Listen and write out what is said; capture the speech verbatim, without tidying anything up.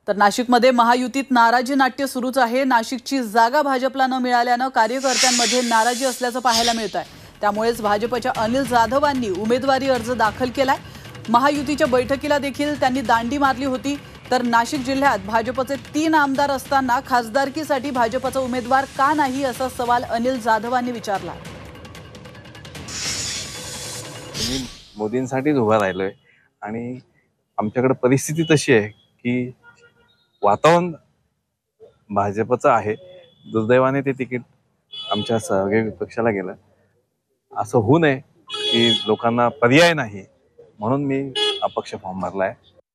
तर नाशिकमध्ये महायुतीत नाराजी नाट्य सुरूच आहे। नाशिकची जागा भाजपला न मिळाल्याने कार्यकर्त्यांमध्ये नाराजी असल्याचं पाहायला मिळत आहे। त्यामुळेच भाजपच्या अनिल जाधवांनी उमेदवारी अर्ज दाखल केलाय। महायुतीच्या बैठकीला देखील त्यांनी दांडी मारली होती। तर नाशिक जिल्ह्यात भाजपचे तीन आमदार असताना खासदारकीसाठी भाजपचा उमेदवार का नाही असा सवाल अनिल जाधवांनी विचारला। मी मोदींसाठीच उभा राहिलोय आणि आमच्याकडे परिस्थिती तशी आहे की वातावरण भाजपचं आहे। दुर्दैवाने ते तिकीट आमच्या सहयोगी पक्षाला गेलं। असं होऊ नये की लोकांना पर्याय नाही म्हणून मी अपक्ष फॉर्म भरलाय।